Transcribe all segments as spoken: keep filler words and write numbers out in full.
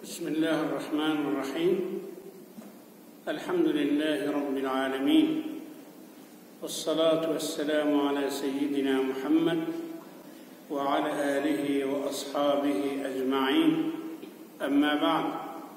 Bismillahirrahmanirrahim. Elhamdülillahi Rabbil alemin. Vessalatu vesselamu ala seyyidina Muhammed ve ala alihi ve ashabihi ecma'in. Amma ba'd.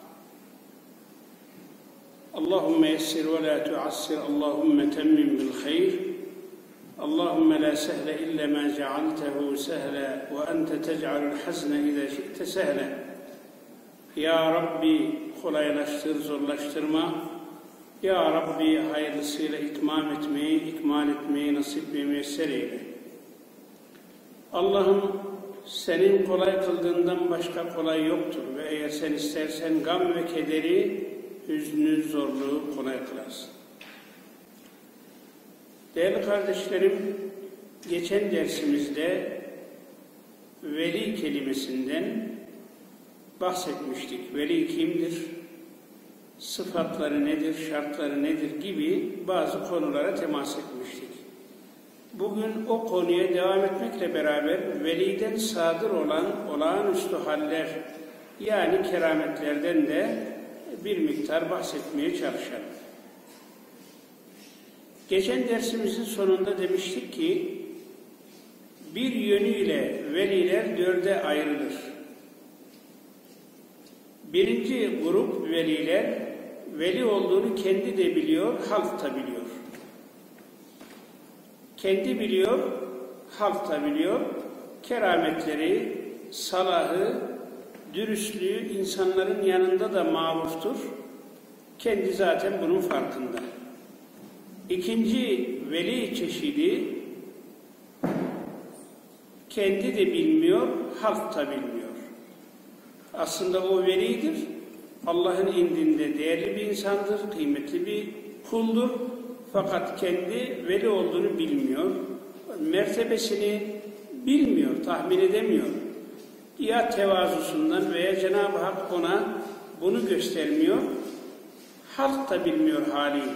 Allahümme yessir ve la tuassir. Allahümme temmim bil hayr. Allahümme la sehle illa ma cealtehu sehle ve ente tec'alul hazne iza şi'te sehle. Ya Rabbi kolaylaştır, zorlaştırma. Ya Rabbi hayırlısıyla itmam etmeyi, ikmal etmeyi nasip ve müyesser eyle. Allah'ım senin kolay kıldığından başka kolay yoktur ve eğer sen istersen gam ve kederi, hüznü, zorluğu kolay kılarsın. Değerli kardeşlerim, geçen dersimizde veli kelimesinden bahsetmiştik. Veli kimdir? Sıfatları nedir? Şartları nedir? Gibi bazı konulara temas etmiştik. Bugün o konuya devam etmekle beraber veliden sadır olan olağanüstü haller, yani kerametlerden de bir miktar bahsetmeye çalışalım. Geçen dersimizin sonunda demiştik ki bir yönüyle veliler dörde ayrılır. Birinci grup veliler, veli olduğunu kendi de biliyor, halk da biliyor. Kendi biliyor, halk da biliyor. Kerametleri, salahı, dürüstlüğü insanların yanında da maruftur. Kendi zaten bunun farkında. İkinci veli çeşidi, kendi de bilmiyor, halk da bilmiyor. Aslında o velidir. Allah'ın indinde değerli bir insandır, kıymetli bir kuldur. Fakat kendi veli olduğunu bilmiyor. Mertebesini bilmiyor, tahmin edemiyor. Ya tevazusundan veya Cenab-ı Hak ona bunu göstermiyor. Halk da bilmiyor haliyle.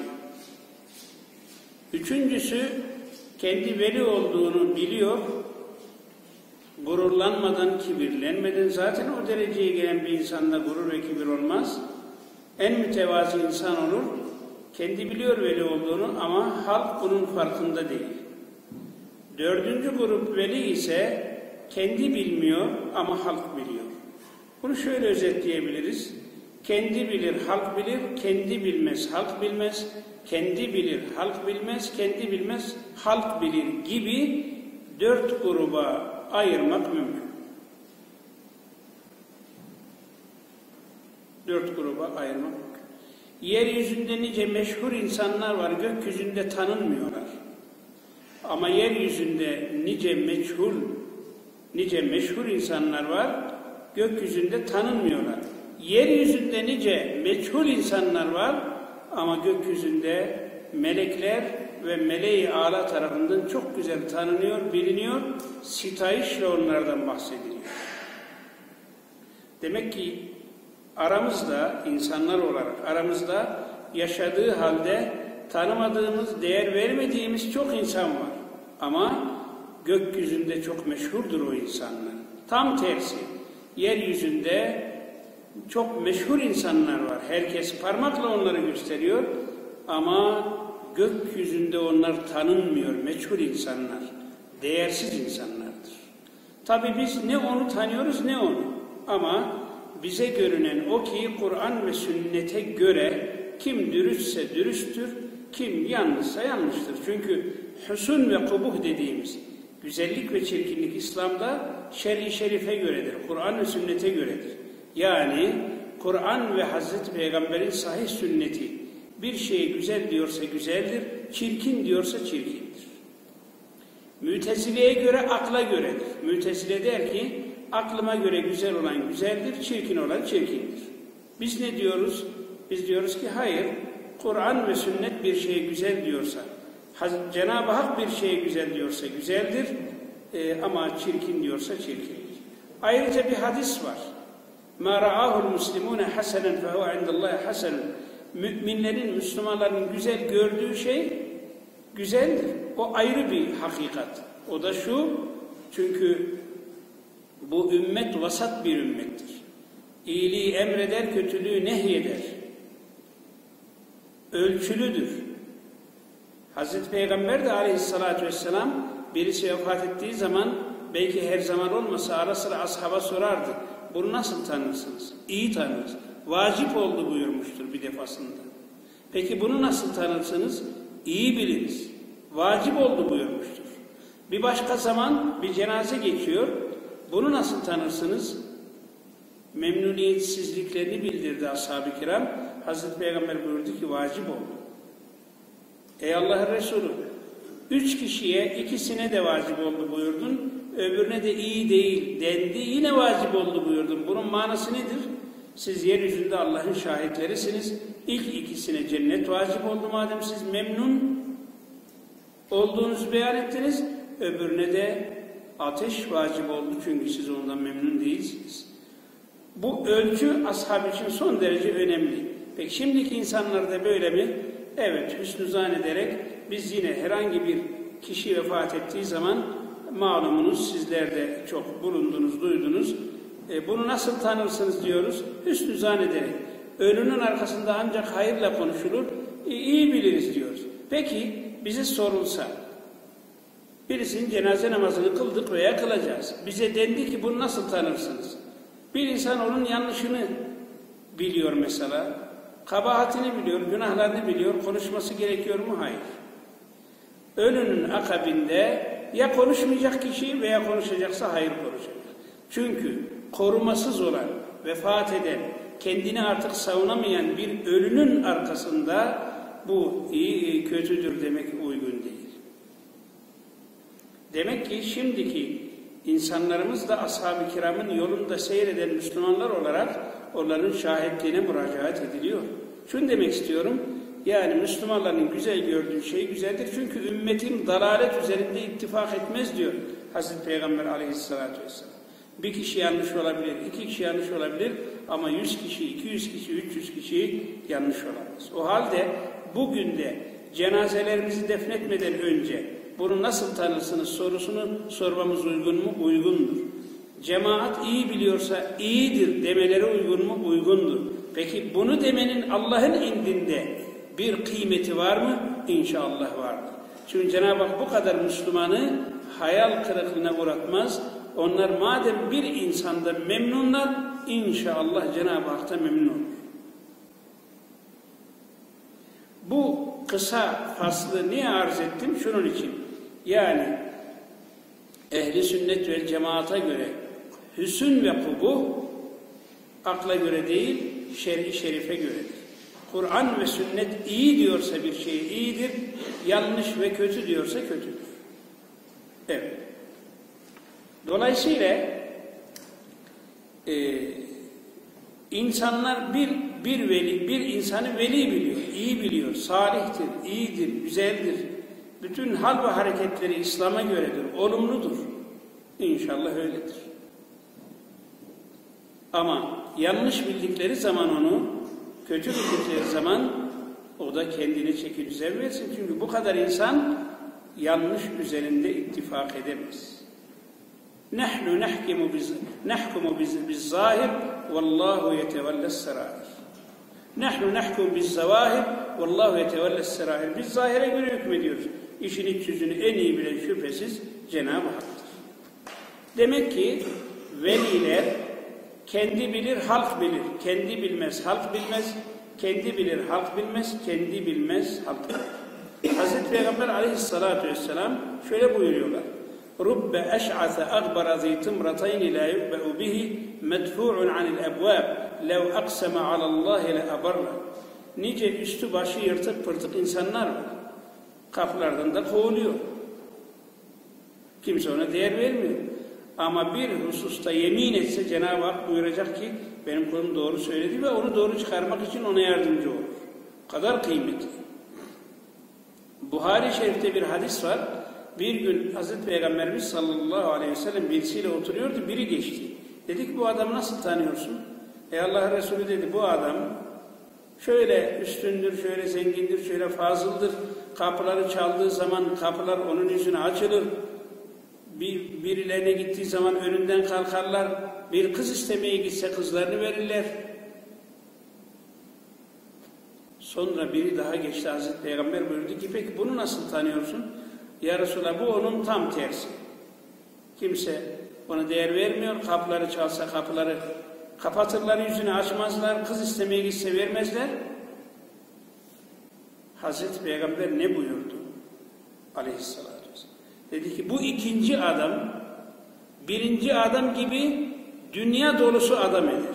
Üçüncüsü, kendi veli olduğunu biliyor. Gururlanmadan, kibirlenmeden, zaten o dereceye gelen bir insanda gurur ve kibir olmaz. En mütevazi insan olur. Kendi biliyor veli olduğunu ama halk bunun farkında değil. Dördüncü grup veli ise kendi bilmiyor ama halk biliyor. Bunu şöyle özetleyebiliriz. Kendi bilir, halk bilir, kendi bilmez, halk bilmez, kendi bilir, halk bilmez, kendi bilmez, halk bilir gibi dört gruba ayırmak mümkün. Dört gruba ayırmak mümkün. Yeryüzünde nice meşhur insanlar var, gökyüzünde tanınmıyorlar. Ama yeryüzünde nice meçhul, nice meşhur insanlar var, gökyüzünde tanınmıyorlar. Yeryüzünde nice meçhul insanlar var ama gökyüzünde melekler ve meleği âlâ tarafından çok güzel tanınıyor, biliniyor, sitayişle onlardan bahsediliyor. Demek ki aramızda, insanlar olarak aramızda yaşadığı halde tanımadığımız, değer vermediğimiz çok insan var. Ama gökyüzünde çok meşhurdur o insanlar. Tam tersi, yeryüzünde çok meşhur insanlar var. Herkes parmakla onları gösteriyor ama gökyüzünde onlar tanınmıyor, meçhul insanlar, değersiz insanlardır. Tabi biz ne onu tanıyoruz ne onu. Ama bize görünen o ki Kur'an ve sünnete göre kim dürüstse dürüsttür, kim yanlışsa yanlıştır. Çünkü hüsn ve kubuh dediğimiz güzellik ve çirkinlik İslam'da şer'i şerife göredir, Kur'an ve sünnete göredir. Yani Kur'an ve Hazreti Peygamber'in sahih sünneti bir şeye güzel diyorsa güzeldir, çirkin diyorsa çirkindir. Mütezile'ye göre akla göredir. Mütezile der ki, aklıma göre güzel olan güzeldir, çirkin olan çirkindir. Biz ne diyoruz? Biz diyoruz ki hayır, Kur'an ve sünnet bir şeye güzel diyorsa, Cenab-ı Hak bir şeye güzel diyorsa güzeldir, e, ama çirkin diyorsa çirkindir. Ayrıca bir hadis var. مَا رَعَاهُ الْمُسْلِمُونَ حَسَنًا فَهُوَ عِنْدَ اللّٰهِ حَسَنًا. Müminlerin, Müslümanların güzel gördüğü şey güzeldir. O ayrı bir hakikat. O da şu, çünkü bu ümmet vasat bir ümmettir. İyiliği emreder, kötülüğü nehyeder. Ölçülüdür. Hazreti Peygamber de aleyhissalatü vesselam birisi vefat ettiği zaman belki her zaman olmasa ara sıra ashaba sorardı. Bunu nasıl tanırsınız? İyi tanırız. Vacip oldu buyurmuştur bir defasında. Peki bunu nasıl tanırsınız? İyi biliriz. Vacip oldu buyurmuştur. Bir başka zaman bir cenaze geçiyor. Bunu nasıl tanırsınız? Memnuniyetsizliklerini bildirdi ashab-ı kiram. Hazreti Peygamber buyurdu ki vacip oldu. Ey Allah'ın Resulü, üç kişiye ikisine de vacip oldu buyurdun, öbürüne de iyi değil dendi, yine vacip oldu buyurdun. Bunun manası nedir? Siz yeryüzünde Allah'ın şahitlerisiniz. İlk ikisine cennet vacip oldu madem siz memnun olduğunuzu beyan ettiniz, öbürüne de ateş vacip oldu çünkü siz ondan memnun değilsiniz. Bu ölçü ashab için son derece önemli. Peki şimdiki insanlar da böyle mi? Evet, hüsnü zan ederek biz yine herhangi bir kişi vefat ettiği zaman malumunuz sizler de çok bulundunuz, duydunuz. E, bunu nasıl tanırsınız diyoruz? Hüsnü zan ederek. Ölünün arkasında ancak hayırla konuşulur, e, iyi biliriz diyoruz. Peki bize sorulsa, birisinin cenaze namazını kıldık veya kılacağız. Bize dendi ki bunu nasıl tanırsınız? Bir insan onun yanlışını biliyor mesela, kabahatini biliyor, günahlarını biliyor, konuşması gerekiyor mu? Hayır. Ölünün akabinde ya konuşmayacak kişi veya konuşacaksa hayır konuşacak. Çünkü korumasız olan, vefat eden, kendini artık savunamayan bir ölünün arkasında bu iyi, kötüdür demek uygun değil. Demek ki şimdiki insanlarımız da ashab-ı kiramın yolunda seyreden Müslümanlar olarak onların şahitliğine müracaat ediliyor. Şunu demek istiyorum, yani Müslümanların güzel gördüğü şey güzeldir. Çünkü ümmetim dalalet üzerinde ittifak etmez diyor Hazreti Peygamber aleyhissalatü vesselam. Bir kişi yanlış olabilir, iki kişi yanlış olabilir ama yüz kişi, iki yüz kişi, üç yüz kişi yanlış olamaz. O halde bugün de cenazelerimizi defnetmeden önce bunu nasıl tanırsınız sorusunu sormamız uygun mu? Uygundur. Cemaat iyi biliyorsa iyidir demeleri uygun mu? Uygundur. Peki bunu demenin Allah'ın indinde bir kıymeti var mı? İnşallah vardır. Çünkü Cenab-ı Hak bu kadar Müslümanı hayal kırıklığına uğratmaz. Onlar madem bir insanda memnunlar, inşallah Cenab-ı Hak'ta memnun olur. Bu kısa faslı niye arz ettim? Şunun için. Yani ehli sünnet ve cemaata göre hüsn ve kubuh akla göre değil, şer'i şerife göredir. Kur'an ve sünnet iyi diyorsa bir şey iyidir, yanlış ve kötü diyorsa kötüdür. Evet. Dolayısıyla e, insanlar bir bir veli, bir insanı veli biliyor, iyi biliyor, salihtir, iyidir, güzeldir. Bütün hal ve hareketleri İslam'a göredir, olumludur. İnşallah öyledir. Ama yanlış bildikleri zaman onu, kötü bildikleri zaman o da kendine çeki düzen versin. Çünkü bu kadar insan yanlış üzerinde ittifak edemez. Nahnu nahkimu biz nahkumu biz biz zahir vallahu yetevelles serair. Nahnu nahkum biz zavahir vallahu yetevelles serair. Biz zahire göre hükmediyoruz. İşin iç yüzünü en iyi bilen şüphesiz Cenab-ı Hak'tır. Demek ki veliler kendi bilir, halk bilir. Kendi bilmez, halk bilmez. Kendi bilir, halk bilmez. Kendi bilmez, halk bilir. Hazreti Peygamber aleyhissalatu vesselam şöyle buyuruyorlar. Rubbe eş'ase agbara zeytimratayni la yubbe'u bihi medfu'un anil ebvab lev akseme alallahi le abarra. Nice üstü başı yırtık pırtık insanlar var. Kapılardan da kovuluyor. Kimse ona değer vermiyor. Ama bir hususta yemin etse Cenab-ı Hak buyuracak ki benim kulum doğru söyledi ve onu doğru çıkarmak için ona yardımcı olur. O kadar kıymetli. Buhari Şerif'te bir hadis var. Bir gün Hazreti Peygamberimiz sallallahu aleyhi ve sellem birisiyle oturuyordu, biri geçti. Dedi ki bu adamı nasıl tanıyorsun? Ey Allah Resulü dedi bu adam şöyle üstündür, şöyle zengindir, şöyle fazıldır. Kapıları çaldığı zaman kapılar onun yüzüne açılır. Bir, birilerine gittiği zaman önünden kalkarlar. bir kız istemeye gitse kızlarını verirler. Sonra biri daha geçti, Hazreti Peygamber buyurdu ki peki bunu nasıl tanıyorsun? Ya Resulallah, bu onun tam tersi. Kimse ona değer vermiyor, kapıları çalsa kapıları kapatırlar, yüzünü açmazlar, kız istemeye gitse vermezler. Hazreti Peygamber ne buyurdu? Aleyhissalatü vesselam. Dedi ki bu ikinci adam, birinci adam gibi dünya dolusu adam eder.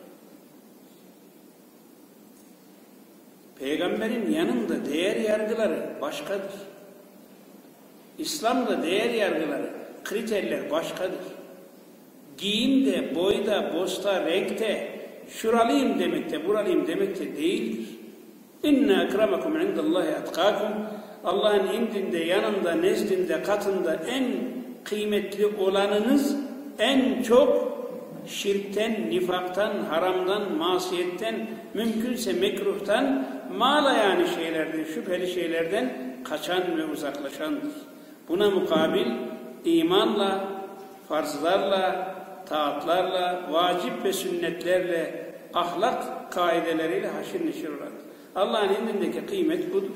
Peygamberin yanında değer yargıları başkadır. İslam'da değer yargıları, kriterler başkadır. Giyimde, boyda, bosta, renkte, şuralıyım demekte, buralıyım demekte değildir. İnne ekremakum indallahi etkakum. Allah'ın indinde, yanında, nezdinde, katında en kıymetli olanınız, en çok şirkten, nifaktan, haramdan, masiyetten, mümkünse mekruhtan, mala yani şeylerden, şüpheli şeylerden kaçan ve uzaklaşandır. Buna mukabil imanla, farzlarla, taatlarla, vacip ve sünnetlerle, ahlak kaideleriyle haşir neşir olan. Allah'ın indindeki kıymet budur.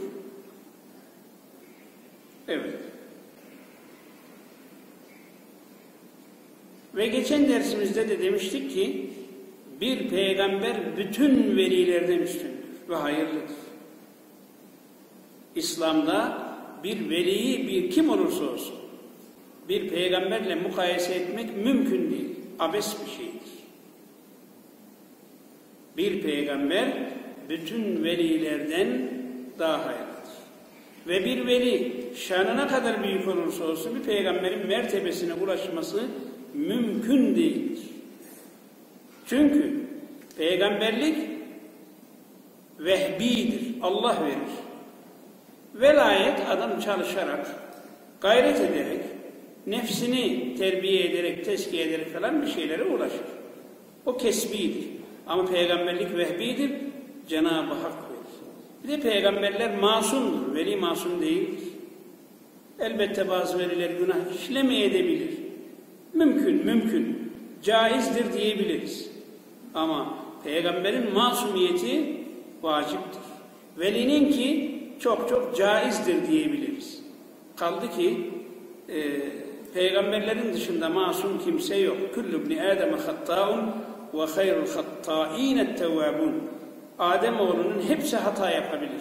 Evet. Ve geçen dersimizde de demiştik ki bir peygamber bütün velilerden üstündür ve hayırlıdır. İslam'da bir veliyi bir kim olursa olsun bir peygamberle mukayese etmek mümkün değil. Abes bir şeydir. Bir peygamber bütün velilerden daha hayırlıdır. Ve bir veli şanına kadar büyük olursa olsun bir peygamberin mertebesine ulaşması mümkün değildir. Çünkü peygamberlik vehbidir. Allah verir. Velayet adam çalışarak, gayret ederek, nefsini terbiye ederek, tezkiye ederek falan bir şeylere ulaşır. O kesbidir. Ama peygamberlik vehbidir. Cenab-ı Hak verir. Bir de peygamberler masumdur. Veli masum değildir. Elbette bazı veliler günah işlemeyebilir. Mümkün, mümkün. Caizdir diyebiliriz. Ama peygamberin masumiyeti vaciptir. Velinin ki çok çok caizdir diyebiliriz. Kaldı ki e, peygamberlerin dışında masum kimse yok. Kullu ibni Adem'e hattâun ve hayrul hattâînet tevvâbun. Ademoğlunun hepsi hata yapabilir.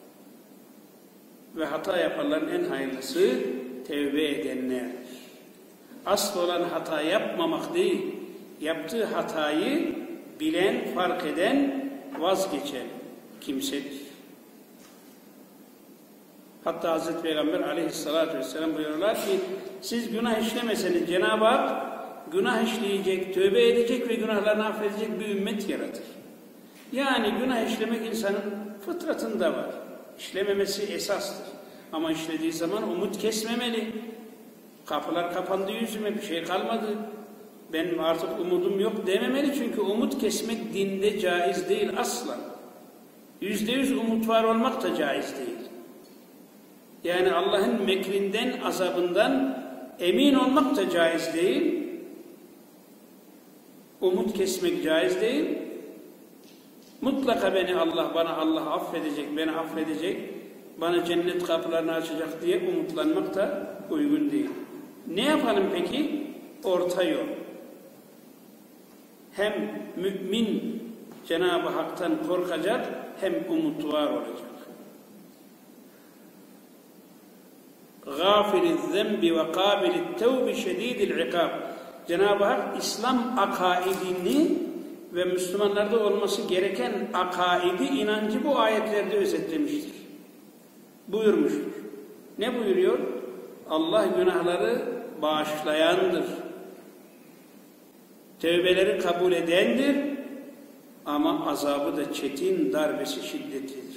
Ve hata yapanların en hayırlısı tevbe edenlerdir. Asıl olan hata yapmamak değil, yaptığı hatayı bilen, fark eden, vazgeçen kimsedir. Hatta Hazreti Peygamber aleyhissalatü vesselam buyuruyorlar ki siz günah işlemeseniz Cenab-ı Hak günah işleyecek, tövbe edecek ve günahlarını affedecek bir ümmet yaratır. Yani günah işlemek insanın fıtratında var. İşlememesi esastır. Ama işlediği zaman umut kesmemeli. Kapılar kapandı yüzüme, bir şey kalmadı. Benim artık umudum yok dememeli. Çünkü umut kesmek dinde caiz değil asla. Yüzde yüz umut var olmak da caiz değil. Yani Allah'ın mekrinden, azabından emin olmak da caiz değil. Umut kesmek caiz değil. Mutlaka beni Allah, bana Allah affedecek, beni affedecek, bana cennet kapılarını açacak diye umutlanmak da uygun değil. Ne yapalım peki? Orta yol. Hem mümin Cenab-ı Hak'tan korkacak, hem umut var olacak. Gâfiriz zembi ve kâbilit tevbi şedîdil ikâb. Cenab-ı Hak İslam akaidini ve Müslümanlarda olması gereken akaidi, inancı bu ayetlerde özetlemiştir. Buyurmuştur. Ne buyuruyor? Allah günahları bağışlayandır. Tövbeleri kabul edendir. Ama azabı da çetin, darbesi şiddetlidir.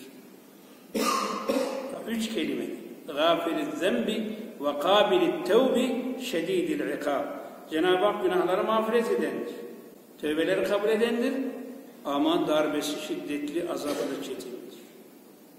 Üç kelime. Gâfiriz zembi ve kâbilit tevbi şedîdil ikâb. Cenab-ı Hak günahları mağfiret edendir. Tövbeleri kabul edendir. Ama darbesi şiddetli, azabı da çetindir.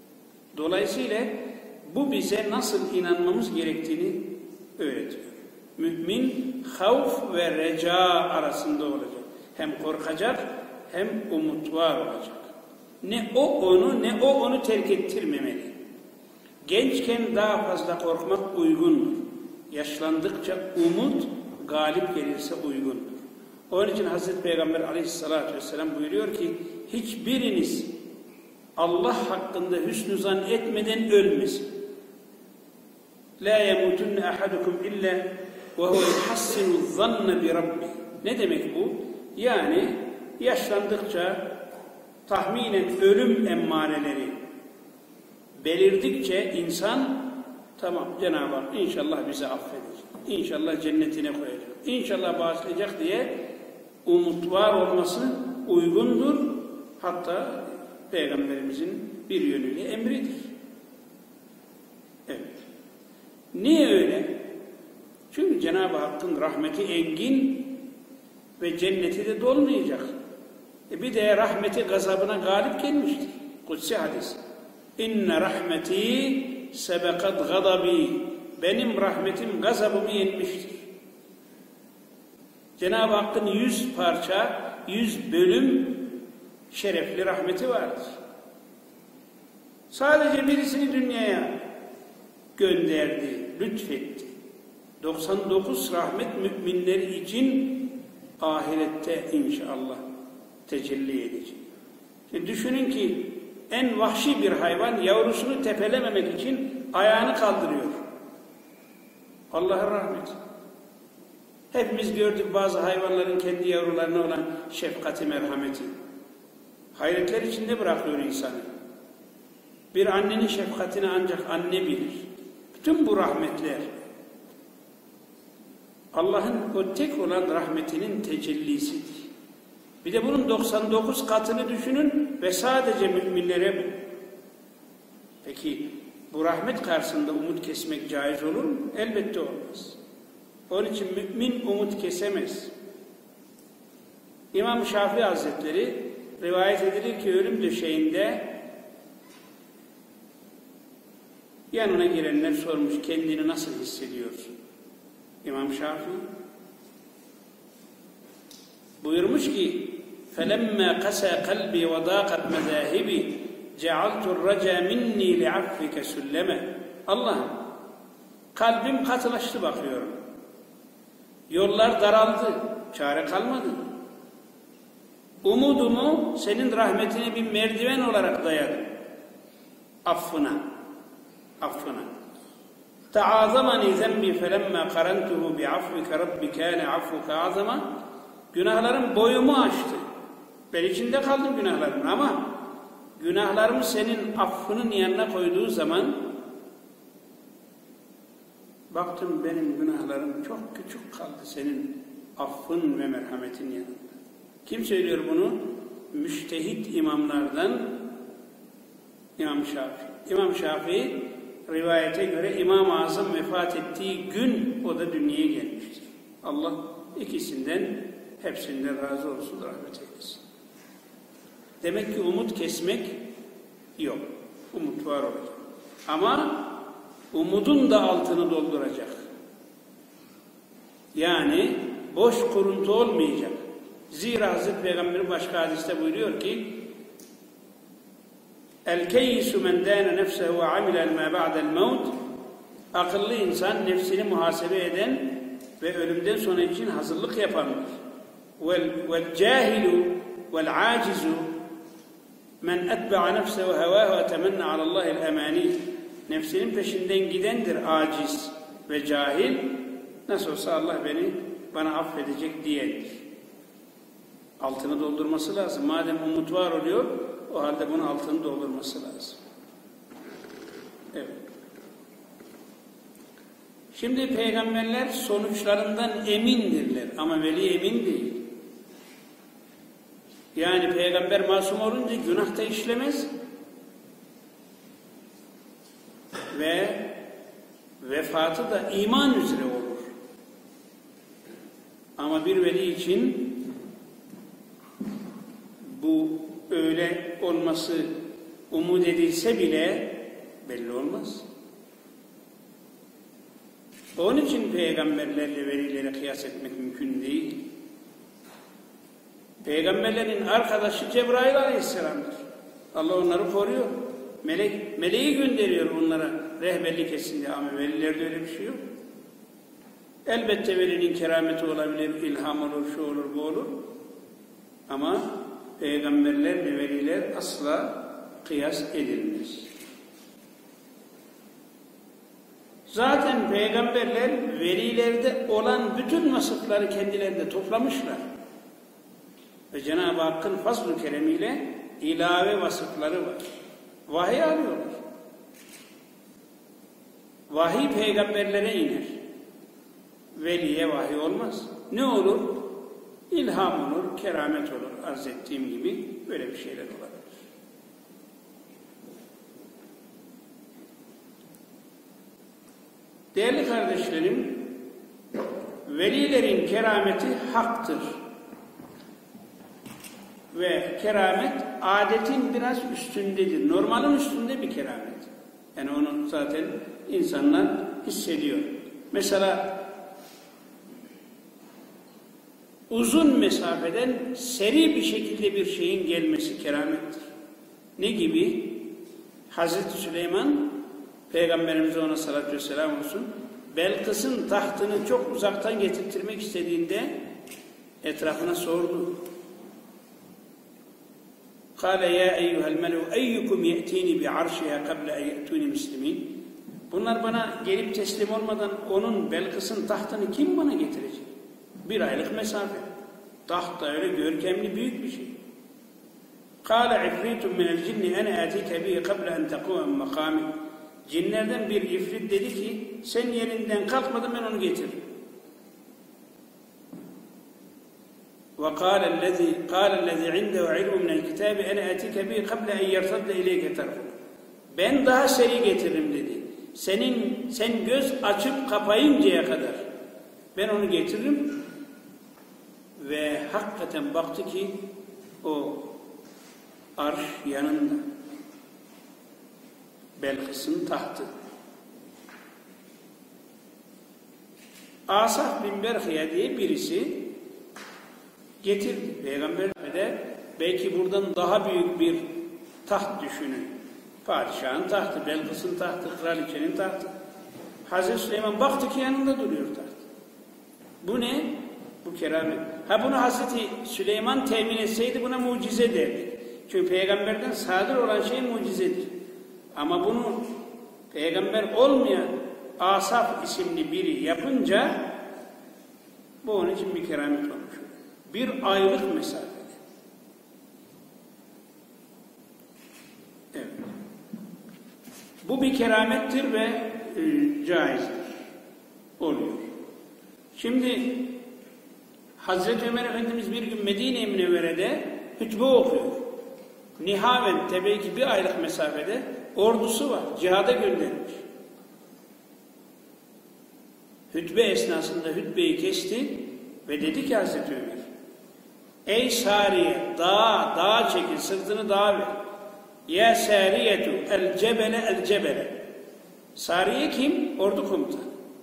Dolayısıyla bu bize nasıl inanmamız gerektiğini öğretiyor. Mümin havf ve reca arasında olacak. Hem korkacak hem umut var olacak. Ne o onu ne o onu terk ettirmemeli. Gençken daha fazla korkmak uygundur. Yaşlandıkça umut galip gelirse uygundur. Onun için Hazreti Peygamber aleyhissalatü vesselam buyuruyor ki hiçbiriniz Allah hakkında hüsnü zan etmeden ölmesin. La yemutunne ahadukum illa ve huve yuhassinu zanne bi rabbih. Ne demek bu? Yani yaşlandıkça tahminen ölüm emmareleri belirdikçe insan tamam Cenab-ı Hak inşallah bizi affedecek. İnşallah cennetine koyacak. İnşallah bağışlayacak diye umut var olması uygundur. Hatta Peygamberimizin bir yönüyle emridir. Evet. Niye öyle? Çünkü Cenab-ı Hakk'ın rahmeti engin ve cenneti de dolmayacak. E bir de rahmeti gazabına galip gelmiştir. Kutsi hadis. İnne rahmeti sebekat gadabi. Benim rahmetim gazabımı yenmiştir. Cenab-ı Hakk'ın yüz parça, yüz bölüm şerefli rahmeti vardır. Sadece birisini dünyaya gönderdi, lütfetti. doksan dokuz rahmet müminler için ahirette inşallah tecelli edecek. Şimdi düşünün ki en vahşi bir hayvan yavrusunu tepelememek için ayağını kaldırıyor. Allah'ın rahmeti. Hepimiz gördük bazı hayvanların kendi yavrularına olan şefkati, merhameti. Hayretler içinde bırakıyor insanı. Bir annenin şefkatini ancak anne bilir. Bütün bu rahmetler Allah'ın o tek olan rahmetinin tecellisidir. Bir de bunun doksan dokuz katını düşünün ve sadece müminlere bu. Peki bu rahmet karşısında umut kesmek caiz olur mu? Elbette olmaz. Onun için mümin umut kesemez. İmam Şafii Hazretleri rivayet edilir ki ölüm döşeğinde yanına girenler sormuş, kendini nasıl hissediyorsun? İmam Şafii buyurmuş ki فَلَمَّا قَسَى قَلْبِي وَضَاقَتْ مَذَاهِبِي جَعَلْتُ الرَّجَى مِنِّي لِعَفِّكَ سُلَّمَ. Allah'ım kalbim katılaştı bakıyorum. Yollar daraldı, çare kalmadı. Umudumu senin rahmetine bir merdiven olarak dayadım. Affına, affına. تَعَاظَمَنِي ذَنْبِي فَلَمَّا قَرَنْتُهُ بِعَفْوِكَ رَبِّ كَانَ عَفْوُكَ عَظَمًا. Günahlarım boyumu aştı. Ben içinde kaldım günahlarım ama günahlarımı senin affının yanına koyduğu zaman baktım benim günahlarım çok küçük kaldı senin affın ve merhametin yanında. Kim söylüyor bunu? Müştehit imamlardan İmam Şafii. İmam Şafii rivayete göre İmam-ı Azam vefat ettiği gün o da dünyaya gelmiştir. Allah ikisinden hepsinden razı olsun, rahmet eylesin. Demek ki umut kesmek yok. Umut var olacak. Ama umudun da altını dolduracak. Yani boş kuruntu olmayacak. Zira Hazreti Peygamber başka hadiste buyuruyor ki El-keyyisu men dâne nefsehu ve amilen mâ ba'del mevt. Akıllı insan nefsini muhasebe eden ve ölümden sonra için hazırlık yapandır. Vel-cahilu vel-acizu men etbe'a nefsehu hevâhu ve temenne alallâhil emâni. Nefsinin peşinden gidendir aciz ve cahil. Nasıl olsa Allah beni bana affedecek diyendir. Altını doldurması lazım. Madem umut var oluyor, o halde bunun altını doldurması lazım. Evet. Şimdi peygamberler sonuçlarından emindirler ama veli emin değil. Yani peygamber masum olunca günah da işlemez ve vefatı da iman üzere olur. Ama bir veli için bu öyle olması umut edilse bile belli olmaz. Onun için peygamberlerle velileri kıyas etmek mümkün değil. Peygamberlerin arkadaşı Cebrail Aleyhisselam'dır. Allah onları koruyor. Melek, meleği gönderiyor onlara rehberlik etsin diye. Ama velilerde öyle bir şey yok. Elbette velinin kerameti olabilir, ilham olur, şu olur, bu olur. Ama peygamberlerle veliler asla kıyas edilmez. Zaten peygamberler velilerde olan bütün vasıfları kendilerinde toplamışlar. Ve Cenab-ı Hakk'ın fazl-ı keremiyle ilave vasıfları var. Vahiy alıyorlar. Vahiy peygamberlere iner. Veliye vahiy olmaz. Ne olur? İlham olur, keramet olur. Arz ettiğim gibi böyle bir şeyler olabilir. Değerli kardeşlerim, velilerin kerameti haktır. Ve keramet adetin biraz üstündedir. Normalin üstünde bir keramet. Yani onu zaten insanlar hissediyor. Mesela uzun mesafeden seri bir şekilde bir şeyin gelmesi keramettir. Ne gibi? Hazreti Süleyman, Peygamberimiz ona sallallahu aleyhi ve sellem olsun, Belkıs'ın tahtını çok uzaktan getirtmek istediğinde etrafına sordu. قال يا أيها الملأ أيكم يأتيني بعرشها قبل أن يأتوني مسلمين. Bunlar bana gelip teslim olmadan onun Belkıs'ın tahtını kim bana getirecek? Bir aylık mesafe. Taht da öyle görkemli büyük bir şey. قال عفريت من الجن أنا آتيك به قبل أن تقوم مقامي. Cinlerden bir ifrit dedi ki sen yerinden kalkmadan ben onu getiririm. وقال الذي قال الذي عنده علم من الكتاب أنا آتيك به قبل أن يرتد إليك طرفك. Ben daha seri getiririm dedi. Senin sen göz açıp kapayıncaya kadar ben onu getiririm. Ve hakikaten baktı ki o arş yanında. Belkıs'ın tahtı. Asaf bin Berhiye diye birisi getirdi. Peygamber de belki buradan daha büyük bir taht düşünün. Padişahın tahtı, Belkıs'ın tahtı, kraliçenin tahtı. Hazreti Süleyman baktı ki yanında duruyor taht. Bu ne? Bu keramet. Ha bunu Hazreti Süleyman temin etseydi buna mucize derdi. Çünkü peygamberden sadır olan şey mucizedir. Ama bunu peygamber olmayan Asaf isimli biri yapınca bu onun için bir keramet olmuş. Bir aylık mesafede. Evet. Bu bir keramettir ve e, caizdir. Oluyor. Şimdi Hazreti Ömer Efendimiz bir gün Medine-i Münevvere'de hutbe okuyor. Nihavent'te belki bir aylık mesafede ordusu var. Cihada göndermiş. Hutbe esnasında hutbeyi kesti ve dedi ki Hazreti Ömer, ey Sariye, dağa, dağa çekil, sırtını dağa ver. Ya Sariyetu el cebele el cebele. Sariye kim? Ordu komutanı.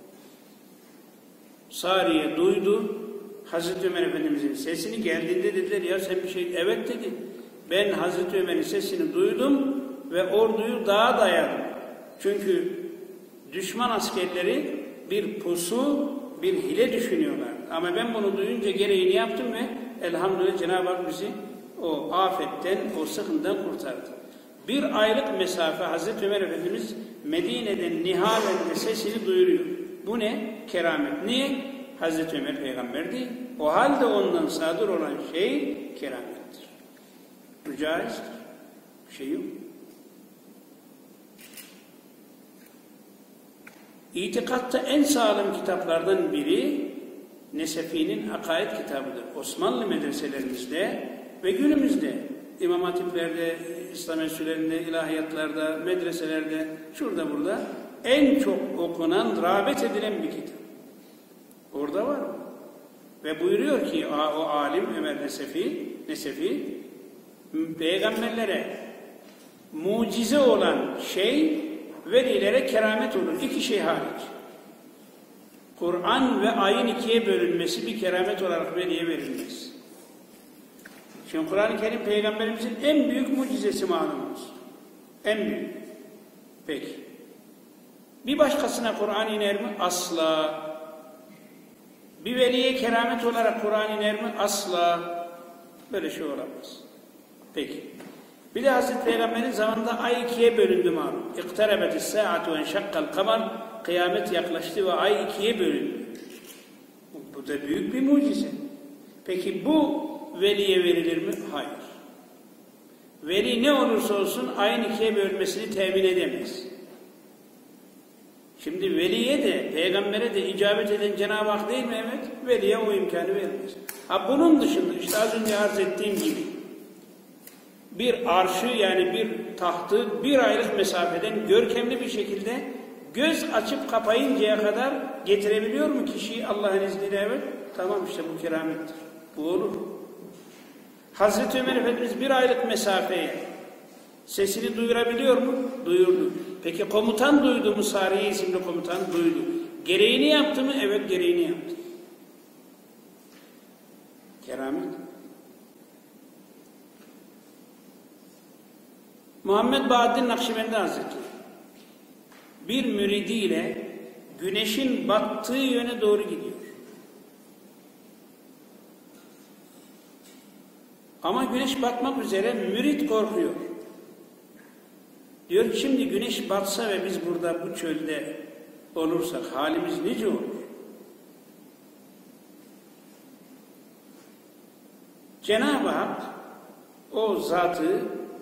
Sariye duydu Hazreti Ömer Efendimiz'in sesini, geldiğinde dediler ya sen bir şey, evet dedi. Ben Hazreti Ömer'in sesini duydum ve orduyu dağa dayadım. Çünkü düşman askerleri bir pusu, bir hile düşünüyorlar. Ama ben bunu duyunca gereğini yaptım ve elhamdülillah Cenab-ı Hak bizi o afetten, o sıkıntıdan kurtardı. Bir aylık mesafe Hazreti Ömer Efendimiz Medine'den Nihavent'te sesini duyuruyor. Bu ne? Keramet. Niye? Hazreti Ömer peygamber değil. O halde ondan sadır olan şey keramettir. Bu caizdir. Bir şey yok. İtikatta en sağlam kitaplardan biri Nesefi'nin Akaid kitabıdır. Osmanlı medreselerimizde ve günümüzde İmam Hatiplerde, İslam enstitülerinde, ilahiyatlarda, medreselerde, şurada burada en çok okunan, rağbet edilen bir kitap. Orada var mı? Ve buyuruyor ki o alim Ömer Nesefi, Nesefi peygamberlere mucize olan şey velilere keramet olur. İki şey hariç. Kur'an ve ayın ikiye bölünmesi bir keramet olarak veliye verilmez. Şimdi Kur'an-ı Kerim Peygamberimizin en büyük mucizesi malumunuz. En büyük. Peki. Bir başkasına Kur'an iner mi? Asla. Bir veliye keramet olarak Kur'an iner mi? Asla. Böyle şey olamaz. Peki. Bir de Hazreti Peygamber'in zamanında ay ikiye bölündü malum. İkterebetis saatu ve enşakkal kamar. Kıyamet yaklaştı ve ay ikiye bölündü. Bu, bu da büyük bir mucize. Peki bu veliye verilir mi? Hayır. Veli ne olursa olsun ayın ikiye bölünmesini temin edemez. Şimdi veliye de, peygambere de icabet eden Cenab-ı Hak değil mi? Evet. Veliye o imkanı vermez. Ha bunun dışında işte az önce arz ettiğim gibi bir arşı yani bir tahtı bir aylık mesafeden görkemli bir şekilde göz açıp kapayıncaya kadar getirebiliyor mu kişiyi Allah'ın izniyle? Evet. Tamam işte bu keramettir. Bu olur. Hazreti Ömer Efendimiz bir aylık mesafeye sesini duyurabiliyor mu? Duyurdu. Peki komutan duydu mu? Sariye isimli komutan duydu. Gereğini yaptı mı? Evet gereğini yaptı. Keramet. Muhammed Bahaddin Nakşibendi Hazretleri bir müridiyle güneşin battığı yöne doğru gidiyor. Ama güneş batmak üzere mürit korkuyor. Diyor ki şimdi güneş batsa ve biz burada bu çölde olursak halimiz nice olur? Cenab-ı Hak o zatı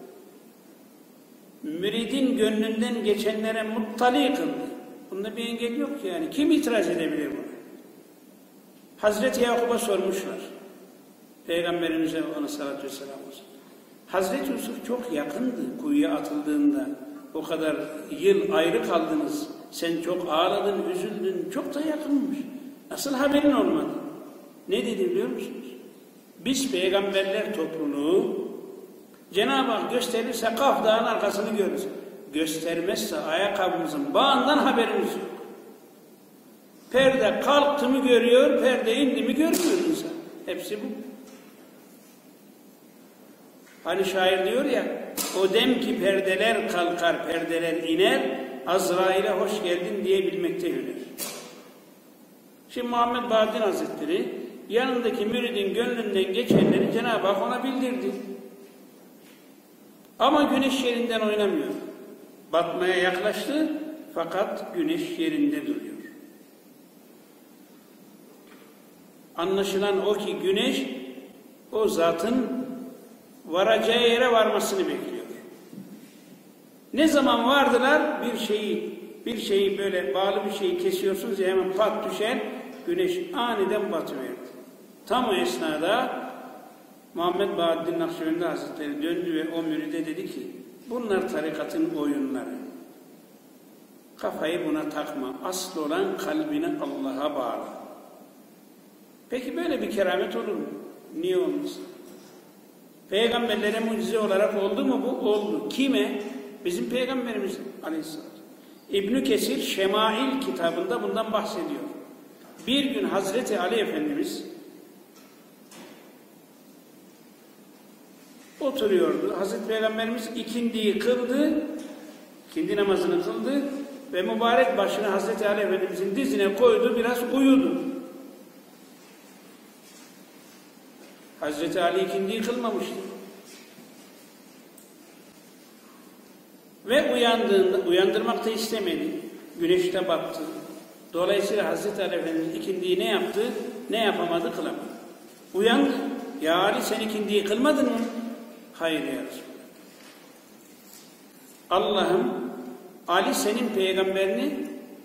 müridin gönlünden geçenlere muttali kıldı. Bunda bir engel yok ki yani. Kim itiraz edebilir buna? Hazreti Yakub'a sormuşlar. Peygamberimize ona sallallahu vesselam olsun. Hazreti Yusuf çok yakındı kuyuya atıldığında. O kadar yıl ayrı kaldınız. Sen çok ağladın, üzüldün. Çok da yakınmış. Nasıl haberin olmadı? Ne dedi biliyor musunuz? Biz peygamberler topluluğu Cenab-ı Hak gösterirse Kaf Dağı'nın arkasını görürüz. Göstermezse ayakkabımızın bağından haberimiz yok. Perde kalktı mı görüyor, perde indi mi görmüyor insan. Hepsi bu. Hani şair diyor ya, o dem ki perdeler kalkar, perdeler iner, Azrail'e hoş geldin diyebilmekte hüner. Şimdi Muhammed Bahaddin Hazretleri yanındaki müridin gönlünden geçenleri Cenab-ı Hak ona bildirdi. Ama güneş yerinden oynamıyor. Batmaya yaklaştı fakat güneş yerinde duruyor. Anlaşılan o ki güneş o zatın varacağı yere varmasını bekliyor. Ne zaman vardılar bir şeyi bir şeyi böyle bağlı bir şeyi kesiyorsunuz ya hemen pat düşer, güneş aniden batıverdi. Tam o esnada Muhammed Bahaddin Nakşibendi Hazretleri döndü ve o müride dedi ki bunlar tarikatın oyunları. Kafayı buna takma. Asıl olan kalbini Allah'a bağla. Peki böyle bir keramet olur mu? Niye olmasın? Peygamberlere mucize olarak oldu mu bu? Oldu. Kime? Bizim Peygamberimiz Aleyhisselam. İbn Kesir Şemail kitabında bundan bahsediyor. Bir gün Hazreti Ali Efendimiz oturuyordu. Hazreti Peygamberimiz ikindiyi kıldı, ikindi namazını kıldı ve mübarek başını Hazreti Ali Efendimizin dizine koydu, biraz uyudu. Hazreti Ali ikindiyi kılmamıştı. Ve uyandığında, uyandırmak da istemedi. Güneşte battı. Dolayısıyla Hazreti Ali Efendimiz ikindiyi ne yaptı? Ne yapamadı? Kılamadı. Uyandı. Ya Ali sen ikindiyi kılmadın mı? Hayır ya Resulallah. Allah'ım Ali senin peygamberini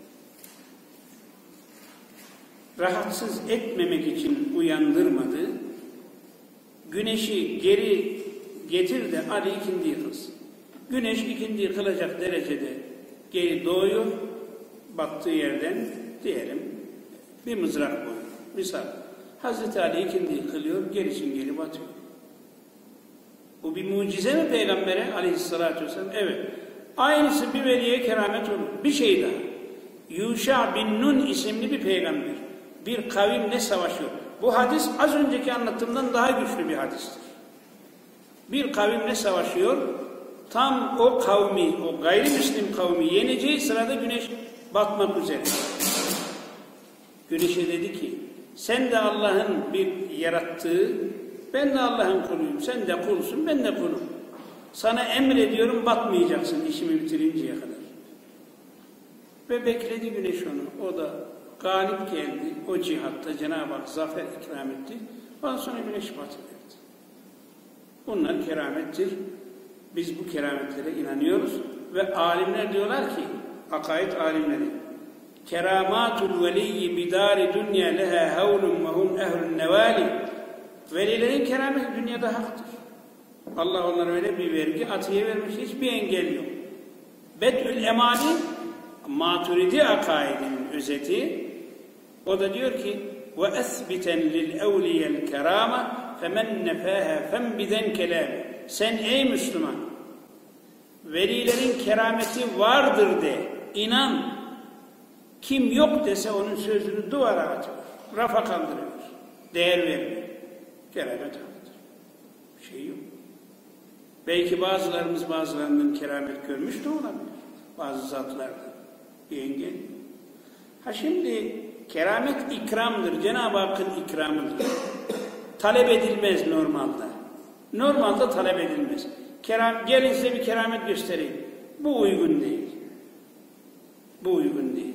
rahatsız etmemek için uyandırmadı. Güneşi geri getir de Ali ikindiyi kılsın. Güneş ikindiyi kılacak derecede geri doğuyor. Battığı yerden diyelim bir mızrak boyu. Misal Hazreti Ali ikindiyi kılıyor, gerisin geri batıyor. Bu bir mucize mi peygambere aleyhissalatü vesselam? Evet. Aynısı bir veliye keramet olur. Bir şey daha. Yuşa bin Nun isimli bir peygamber bir kavimle savaşıyor. Bu hadis az önceki anlattığımdan daha güçlü bir hadistir. Bir kavimle savaşıyor. Tam o kavmi, o gayrimüslim kavmi yeneceği sırada güneş batmak üzere. Güneşe dedi ki, sen de Allah'ın bir yarattığı, ben de Allah'ın kuluyum. Sen de kulsun, ben de kulum. Sana emrediyorum, batmayacaksın işimi bitirinceye kadar. Ve bekledi güneş onu. O da galip geldi. O cihatta Cenab-ı Hak zafer ikram etti. Ondan sonra güneş batıverdi. Bunlar keramettir. Biz bu kerametlere inanıyoruz. Ve alimler diyorlar ki, akaid alimleri, keramatul veliyyi bidari dünya leha havlun ve hum ehlun nevali. Velilerin kerameti dünyada haktır. Allah onlara öyle bir vergi, atiye vermiş, hiçbir engel yok. Bed'ül emani, Maturidi akaidinin özeti, o da diyor ki وَاَثْبِتًا لِلْاَوْلِيَ الْكَرَامَ فَمَنْ نَفَاهَا فَمْبِذَنْ كَلَامِ. Sen ey Müslüman, velilerin kerameti vardır de, inan. Kim yok dese onun sözünü duvara atıyor, rafa kaldırıyor, değer vermiyor. Keramet haktır. Bir şey yok. Belki bazılarımız bazılarından keramet görmüş de olabilir. Bazı zatlardan. Bir engel. Ha şimdi keramet ikramdır. Cenab-ı Hakk'ın ikramıdır. Talep edilmez normalde. Normalde talep edilmez. Keram, gelin size bir keramet göstereyim. Bu uygun değil. Bu uygun değil.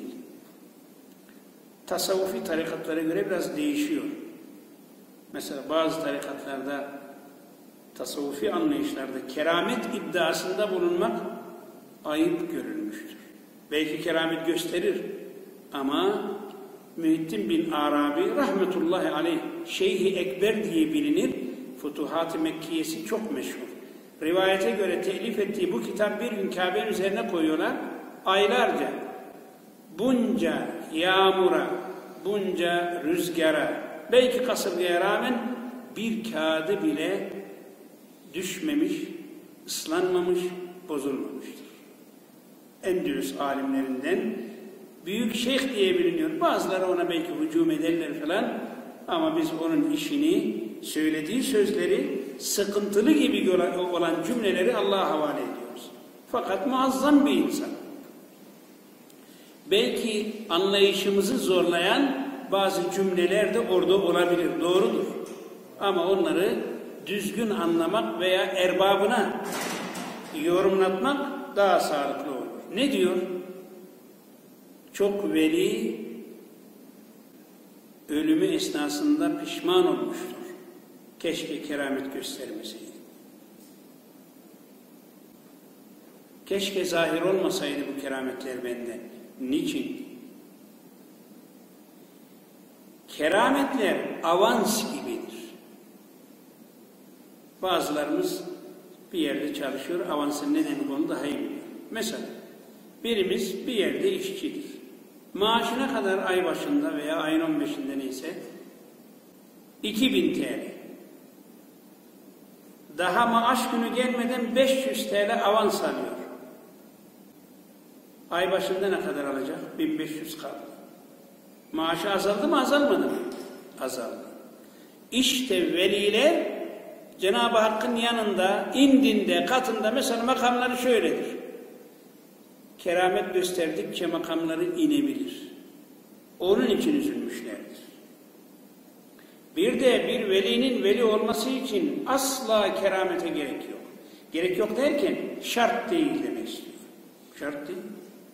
Tasavvufi tarikatlara göre biraz değişiyor. Mesela bazı tarikatlarda, tasavvufi anlayışlarda keramet iddiasında bulunmak ayıp görülmüştür. Belki keramet gösterir ama Muhittin bin Arabi rahmetullahi aleyh Şeyh-i Ekber diye bilinir. Futuhat-ı Mekkiyesi çok meşhur. Rivayete göre telif ettiği bu kitap bir gün Kabe'nin üzerine koyuyorlar. Aylarca bunca yağmura, bunca rüzgara, belki kasırgaya rağmen bir kağıdı bile düşmemiş, ıslanmamış, bozulmamıştır. Endülüs alimlerinden büyük şeyh diye biliniyor. Bazıları ona belki hücum ederler falan ama biz onun işini, söylediği sözleri, sıkıntılı gibi olan cümleleri Allah'a havale ediyoruz. Fakat muazzam bir insan. Belki anlayışımızı zorlayan bazı cümleler de orada olabilir, doğrudur. Ama onları düzgün anlamak veya erbabına yorumlatmak daha sağlıklı olur. Ne diyor? Çok veli ölümü esnasında pişman olmuştur. Keşke keramet göstermeseydi. Keşke zahir olmasaydı bu kerametler benden. Niçin? Kerametler avans gibidir. Bazılarımız bir yerde çalışıyor, avansın ne demek onu daha iyi biliyor. Mesela birimiz bir yerde işçidir. Maaşına kadar ay başında veya ayın on beşinde neyse iki bin T L. Daha maaş günü gelmeden beş yüz T L avans alıyor. Ay başında ne kadar alacak? bin beş yüz kaldı. Maaşı azaldı mı, azalmadı mı? Azaldı. İşte veliler Cenab-ı Hakk'ın yanında, indinde, katında mesela makamları şöyledir. Keramet gösterdikçe makamları inebilir. Onun için üzülmüşlerdir. Bir de bir velinin veli olması için asla keramete gerek yok. Gerek yok derken şart değil demek istiyor. Şart değil.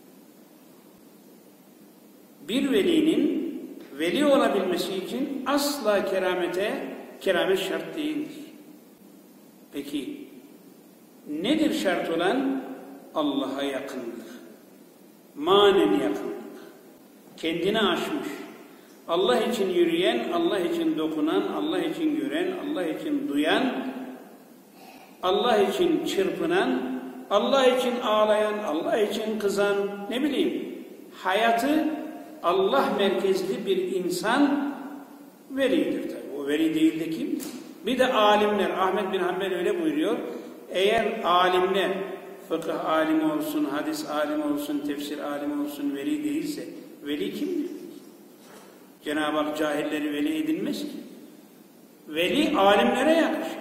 Bir velinin veli olabilmesi için asla keramete, keramet şart değildir. Peki nedir şart olan? Allah'a yakınlık. Manen yakınlık. Kendini aşmış. Allah için yürüyen, Allah için dokunan, Allah için gören, Allah için duyan, Allah için çırpınan, Allah için ağlayan, Allah için kızan, ne bileyim, hayatı Allah merkezli bir insan velidir tabii. O veli değil de kim? Bir de alimler, Ahmed bin Hanbel öyle buyuruyor. Eğer alimler fıkıh alimi olsun, hadis alimi olsun, tefsir alimi olsun, veli değilse, veli kimdir? Cenab-ı Hak cahilleri veli edinmez ki. Veli alimlere yakışır.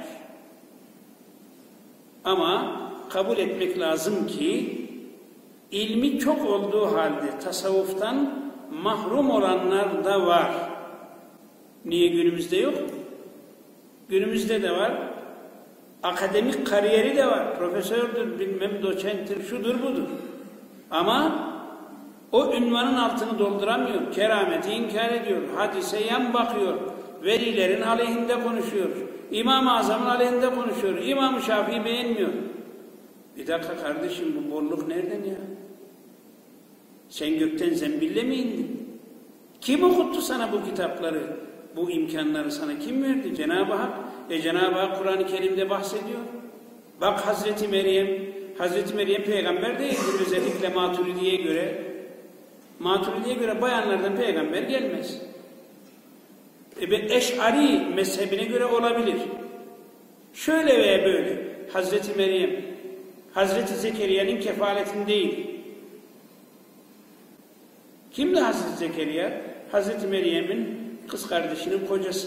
Ama kabul etmek lazım ki, ilmi çok olduğu halde tasavvuftan mahrum olanlar da var. Niye günümüzde yok? Günümüzde de var. Akademik kariyeri de var. Profesördür, bilmem doçenttir, şudur budur. Ama o ünvanın altını dolduramıyor. Kerameti inkar ediyor. Hadise yan bakıyor. Velilerin aleyhinde konuşuyor. İmam-ı Azam'ın aleyhinde konuşuyor. İmam-ı Şafii'yi beğenmiyor. Bir dakika kardeşim, bu bolluk nereden ya? Sen gökten zembille mi indin? Kim okuttu sana bu kitapları, bu imkanları sana kim verdi? Cenab-ı Hak. E Cenab-ı Hak Kur'an-ı Kerim'de bahsediyor. Bak Hazreti Meryem, Hazreti Meryem peygamber değildir. Özellikle Maturidi'ye göre, Maturidi'ye göre bayanlardan peygamber gelmez. E Eş'ari mezhebine göre olabilir. Şöyle veya böyle. Hazreti Meryem, Hazreti Zekeriya'nın kefaletindeydi. Kimdi Hazreti Zekeriya? Hazreti Meryem'in kız kardeşinin kocası.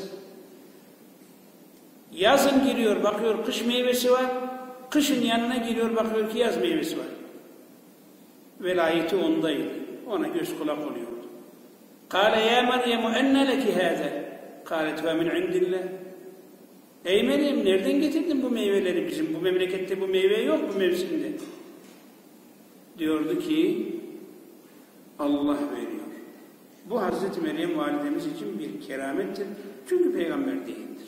Yazın giriyor, bakıyor kış meyvesi var. Kışın yanına giriyor, bakıyor ki yaz meyvesi var. Velayeti ondaydı. Ona göz kulak oluyordu. Kâle ya Meryem enne leki hâze? Kâlet ve min indillah. Ey Meryem, nereden getirdin bu meyveleri bizim? Bu memlekette bu meyve yok bu mevsimde. Diyordu ki Allah veriyor. Bu Hazreti Meryem validemiz için bir keramettir. Çünkü peygamber değildir.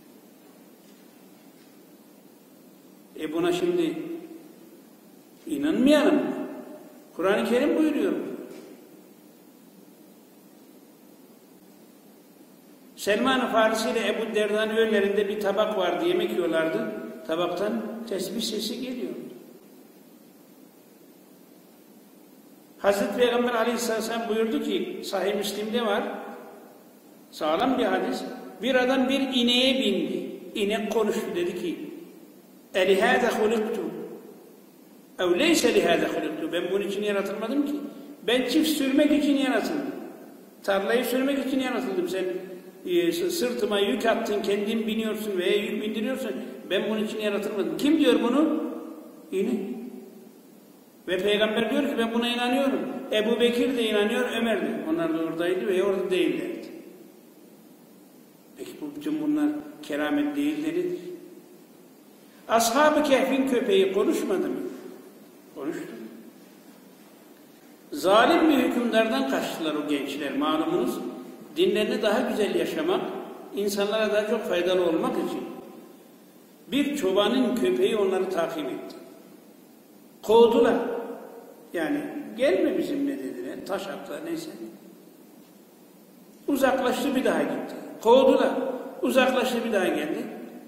E buna şimdi inanmayalım mı? Kur'an-ı Kerim buyuruyor. Selman-ı Farisi ile Ebu Derda'nın önlerinde bir tabak vardı, yemek yiyorlardı. Tabaktan tesbih sesi geliyordu. Hazreti Peygamber Aleyhisselam buyurdu ki, Sahih Müslim'de var, sağlam bir hadis, bir adam bir ineğe bindi. İnek konuştu, dedi ki, اَلِهَذَا خُلِقْتُ اَوْ لَيْسَ لِهَذَا خُلِقْتُ Ben bunun için yaratılmadım ki. Ben çift sürmek için yaratıldım. Tarlayı sürmek için yaratıldım. Sen e, sırtıma yük attın, kendin biniyorsun veya yük bindiriyorsun. Ben bunun için yaratılmadım. Kim diyor bunu? İnek. Ve Peygamber diyor ki ben buna inanıyorum. Ebu Bekir de inanıyor, Ömer de. Onlar da oradaydı veya orada değillerdi. Peki bu bütün bunlar keramet değilleridir. Ashab-ı Kehf'in köpeği konuşmadı mı? Konuştu. Zalim bir hükümdardan kaçtılar o gençler, malumunuz. Dinlerini daha güzel yaşamak, insanlara daha çok faydalı olmak için. Bir çobanın köpeği onları takip etti. Kovdular. Yani gelme bizimle dediler. Taş attılar, neyse. Uzaklaştı, bir daha gitti. Kovdular. Uzaklaştı, bir daha geldi.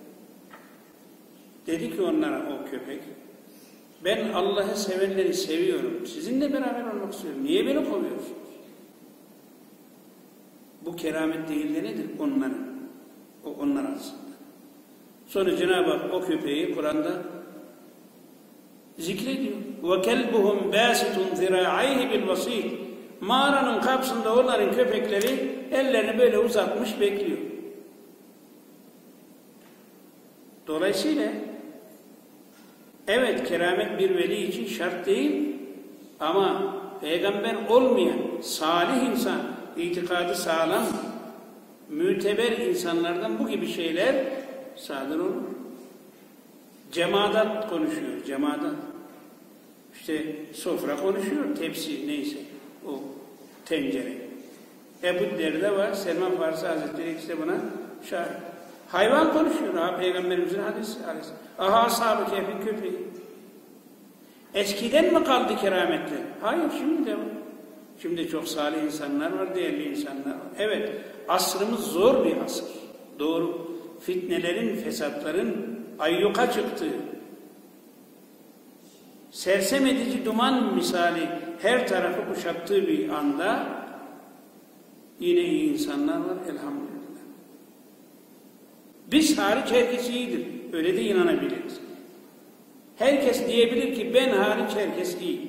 Dedi ki onlara o köpek, ben Allah'ı sevenleri seviyorum. Sizinle beraber olmak istiyorum. Niye beni kovuyorsunuz? Bu keramet değil de nedir? Onların. O onlar aslında. Sonra Cenab-ı Hak o köpeği Kur'an'da zikrediyor. وَكَلْبُهُمْ بَاسِتٌ ذِرَاعَيْهِ بِالْوَسِيلِ Mağaranın kapısında onların köpekleri ellerini böyle uzatmış bekliyor. Dolayısıyla evet, keramet bir veli için şart değil ama peygamber olmayan salih insan, itikadı sağlam, müteber insanlardan bu gibi şeyler sadır olur. Cemaat konuşuyor, cemaat. İşte sofra konuşuyor, tepsi neyse, o tencere. Ebu Derda var, Selman Farisi Hazretleri işte buna şahit. Hayvan konuşuyor, ha Peygamberimizin hadisi. Aha Ashab-ı Kehf'in köpeği. Eskiden mi kaldı kerametler? Hayır, şimdi de var. Şimdi çok salih insanlar var, değerli insanlar var. Evet, asrımız zor bir asır. Doğru. Fitnelerin, fesatların ayyuka çıktığı, sersem edici duman misali her tarafı kuşattığı bir anda yine iyi insanlar var elhamdülillah. Biz hariç herkes iyidir. Öyle de inanabiliriz. Herkes diyebilir ki ben hariç herkes iyi.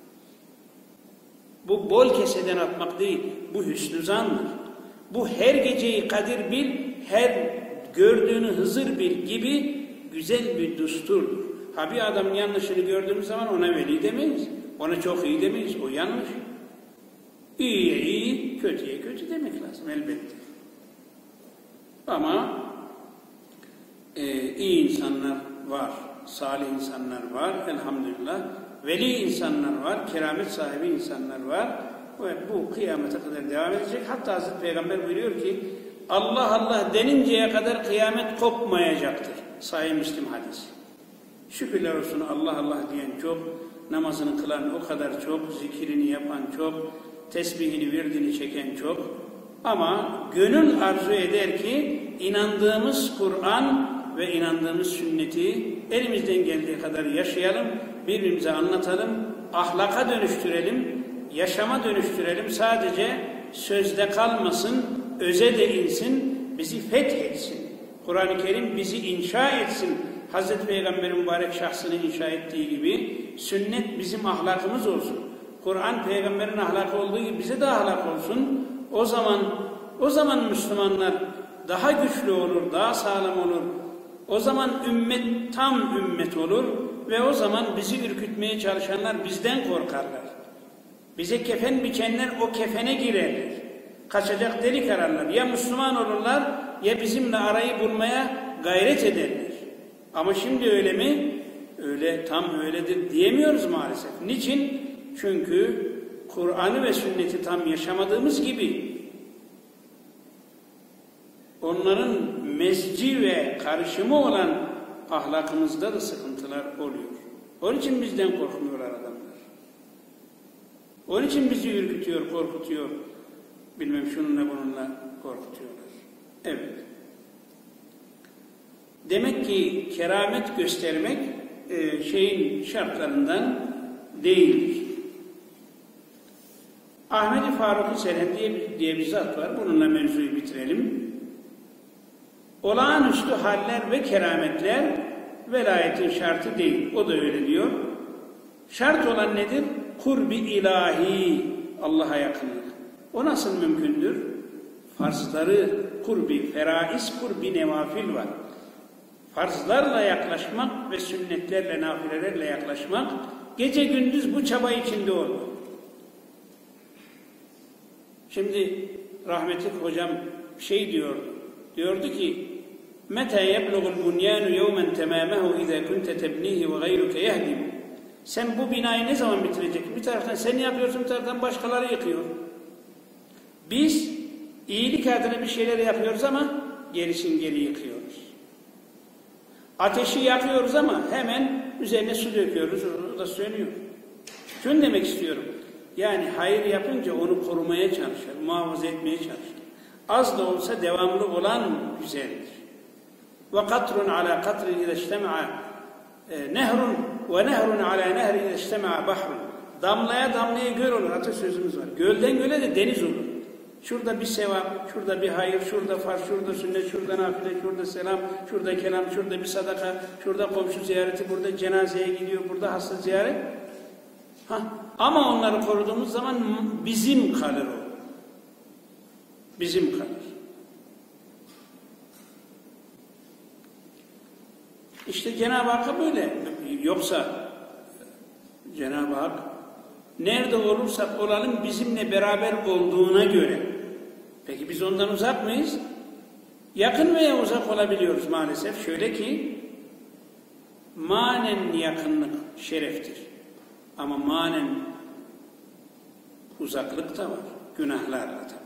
Bu bol keseden atmak değil, bu hüsnü zandır. Bu her geceyi Kadir bil, her gördüğünü Hızır bil gibi güzel bir düsturdur. Ha bir adamın yanlışını gördüğümüz zaman ona veli demeyiz. Ona çok iyi demeyiz. O yanlış. İyiye iyi, kötüye kötü demek lazım elbette. Ama e, iyi insanlar var. Salih insanlar var. Elhamdülillah. Veli insanlar var. Keramet sahibi insanlar var. Ve bu kıyamete kadar devam edecek. Hatta Hazreti Peygamber buyuruyor ki Allah Allah deninceye kadar kıyamet kopmayacaktır. Sahih Müslim hadisi. Şükürler olsun Allah Allah diyen çok, namazını kılan o kadar çok, zikrini yapan çok, tesbihini, virdini çeken çok. Ama gönül arzu eder ki inandığımız Kur'an ve inandığımız sünneti elimizden geldiği kadar yaşayalım, birbirimize anlatalım, ahlaka dönüştürelim, yaşama dönüştürelim. Sadece sözde kalmasın, öze de insin, bizi fethetsin. Kur'an-ı Kerim bizi inşa etsin. Hazreti Peygamber'in mübarek şahsını inşa ettiği gibi sünnet bizim ahlakımız olsun. Kur'an Peygamber'in ahlakı olduğu gibi bize de ahlak olsun. O zaman o zaman Müslümanlar daha güçlü olur, daha sağlam olur. O zaman ümmet tam ümmet olur ve o zaman bizi ürkütmeye çalışanlar bizden korkarlar. Bize kefen biçenler o kefene girerler. Kaçacak delik ararlar. Ya Müslüman olurlar ya bizimle arayı bulmaya gayret ederler. Ama şimdi öyle mi? Öyle, tam öyledir diyemiyoruz maalesef. Niçin? Çünkü Kur'an'ı ve sünneti tam yaşamadığımız gibi onların mezci ve karışımı olan ahlakımızda da sıkıntılar oluyor. Onun için bizden korkmuyorlar adamlar. Onun için bizi ürkütüyor, korkutuyor. Bilmem şununla bununla korkutuyorlar. Evet. Demek ki keramet göstermek e, şeyin şartlarından değildir. Ahmed-i Faruk-i Seren diye, diye bir zat var. Bununla mevzuyu bitirelim. Olağanüstü haller ve kerametler velayetin şartı değil. O da öyle diyor. Şart olan nedir? Kurbi ilahi, Allah'a yakınlık. O nasıl mümkündür? Farzları kurbi, feraiz kurbi nevafil var. Farzlarla yaklaşmak ve sünnetlerle, nafilelerle yaklaşmak, gece gündüz bu çaba içinde olmak. Şimdi rahmetli hocam şey diyordu, diyordu ki مَتَى يَبْلُغُ الْبُنْيَانُ يَوْمًا تَمَامَهُ اِذَا كُنْتَ تَبْنِيهِ وَغَيْرُكَ يَهْدِمُ. Sen bu binayı ne zaman bitirecek? Bir taraftan sen yapıyorsun, bir taraftan başkaları yıkıyor. Biz iyilik adına bir şeyler yapıyoruz ama gerisin geri yıkıyoruz. Ateşi yakıyoruz ama hemen üzerine su döküyoruz, o da sönüyor. Şunu demek istiyorum. Yani hayır yapınca onu korumaya çalışır, muhafaza etmeye çalışır. Az da olsa devamlı olan güzeldir. Ve katrun ala katrin ize iştema'a nehrun ve nehrun ala nehrin ize iştema'a bahrun. Damlaya damlaya göl olur. Atasözümüz var. Gölden göle de deniz olur. Şurada bir sevap, şurada bir hayır, şurada farz, şurada sünnet, şurada nafile, şurada selam, şurada kelam, şurada bir sadaka, şurada komşu ziyareti, burada cenazeye gidiyor, burada hasta ziyaret. Hah. Ama onları koruduğumuz zaman bizim kalır o. Bizim kalır. İşte Cenab-ı Hakk'a böyle. Yoksa Cenab-ı Hak nerede olursak olalım bizimle beraber olduğuna göre. Peki biz ondan uzak mıyız? Yakın veya uzak olabiliyoruz maalesef. Şöyle ki manen yakınlık şereftir. Ama manen uzaklık da var. Günahlarla tabii.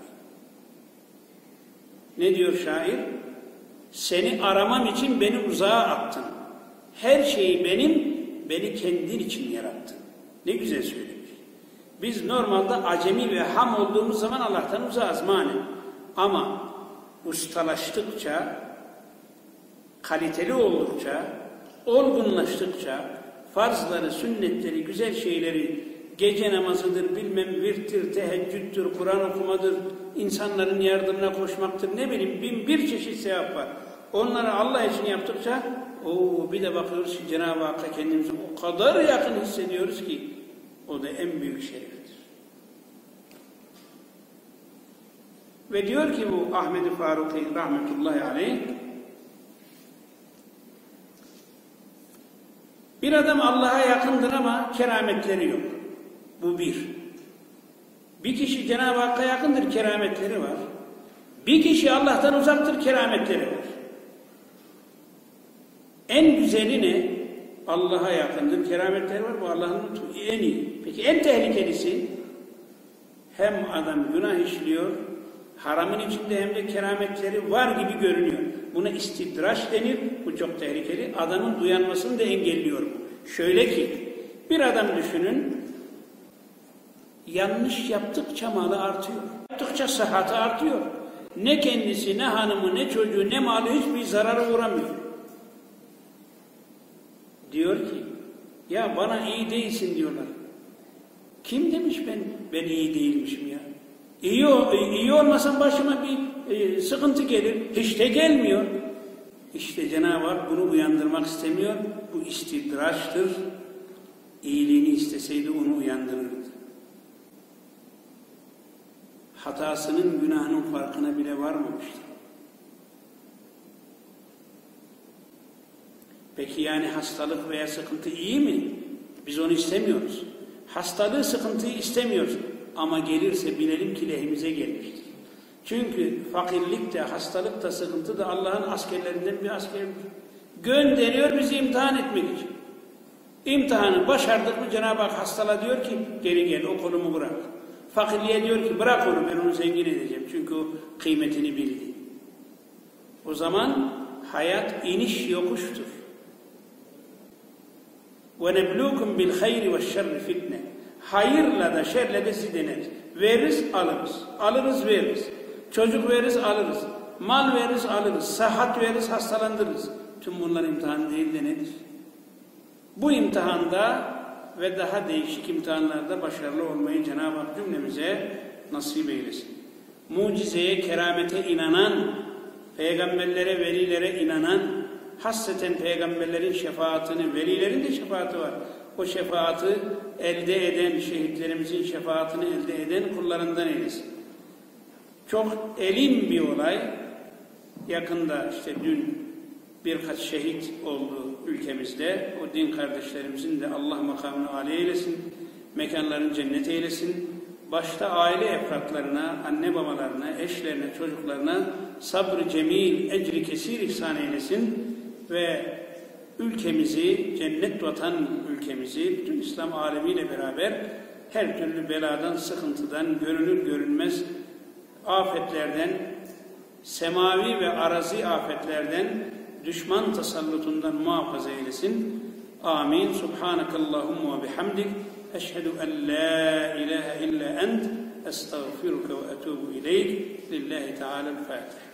Ne diyor şair? Seni aramam için beni uzağa attın. Her şeyi benim, beni kendin için yarattın. Ne güzel söylemiş. Biz normalde acemi ve ham olduğumuz zaman Allah'tan uzağız manen. Ama ustalaştıkça, kaliteli oldukça, olgunlaştıkça, farzları, sünnetleri, güzel şeyleri, gece namazıdır, bilmem virttir, teheccüddür, Kur'an okumadır, insanların yardımına koşmaktır, ne bileyim bin bir çeşit sevap var. Onları Allah için yaptıkça Oo, bir de bakıyoruz ki Cenab-ı Hakk'a kendimizi o kadar yakın hissediyoruz ki o da en büyük şereftir. Ve diyor ki bu Ahmed-i Faruki rahmetullahi aleyh, bir adam Allah'a yakındır ama kerametleri yok. Bu bir. Bir kişi Cenab-ı Hakk'a yakındır, kerametleri var. Bir kişi Allah'tan uzaktır, kerametleri var. En güzeli ne? Allah'a yakındır, kerametleri var. Bu Allah'ın lütfu en iyi. Peki en tehlikelisi, hem adam günah işliyor, haramın içinde hem de kerametleri var gibi görünüyor. Buna istidraç denir. Bu çok tehlikeli. Adamın uyanmasını da engelliyor. Şöyle ki, bir adam düşünün, yanlış yaptıkça malı artıyor. Yaptıkça sıhhatı artıyor. Ne kendisi, ne hanımı, ne çocuğu, ne malı hiçbir zarara uğramıyor. Diyor ki, ya bana iyi değilsin diyorlar. Kim demiş ben ben iyi değilmişim ya? İyi, iyi olmasam başıma bir e, sıkıntı gelir. Hiç de gelmiyor. İşte Cenab-ı Hak bunu uyandırmak istemiyor. Bu istidraçtır. İyiliğini isteseydi onu uyandırırdı. Hatasının, günahının farkına bile varmamıştır. Peki yani hastalık veya sıkıntı iyi mi? Biz onu istemiyoruz. Hastalığı, sıkıntıyı istemiyoruz. Ama gelirse bilelim ki lehimize gelmiştir. Çünkü fakirlik de, hastalık da, sıkıntı da Allah'ın askerlerinden bir askerdir. Gönderiyor bizi imtihan etmek için. İmtihanı başardık mı Cenab-ı Hak hastala diyor ki geri gel, o kolumu bırak. Fakirliğe diyor ki bırak onu, ben onu zengin edeceğim. Çünkü o kıymetini bildi. O zaman hayat iniş yokuştur. وَنَبْلُوكُمْ بِالْخَيْرِ وَالشَّرِّ fitne. Hayırla da şerle de sizi deneriz. Veririz, alırız. Alırız, veririz. Çocuk veririz, alırız. Mal veririz, alırız. Sıhhat veririz, hastalandırırız. Tüm bunlar imtihan değil de nedir? Bu imtihanda ve daha değişik imtihanlarda başarılı olmayı Cenab-ı Hak cümlemize nasip eylesin. Mucizeye, keramete inanan, peygamberlere, velilere inanan, hasreten peygamberlerin şefaatini, velilerin de şefaati var. O şefaati elde eden, şehitlerimizin şefaatini elde eden kullarından eylesin. Çok elim bir olay. Yakında işte dün birkaç şehit oldu ülkemizde. O din kardeşlerimizin de Allah makamını âli eylesin. Mekanlarını cennet eylesin. Başta aile efratlarına, anne babalarına, eşlerine, çocuklarına sabrı cemil, ecri kesir ihsan eylesin. Ve ülkemizi, cennet vatan ülkemizi, bütün İslam alemiyle beraber her türlü beladan, sıkıntıdan, görünür görünmez afetlerden, semavi ve arazi afetlerden, düşman tasallutundan muhafaza eylesin. Amin. Subhanakallahumma ve bihamdik. Eşhedü en la ilahe illa ent. Estağfiruke ve etubu ileyk. Lillahi Teala'l-Fatiha.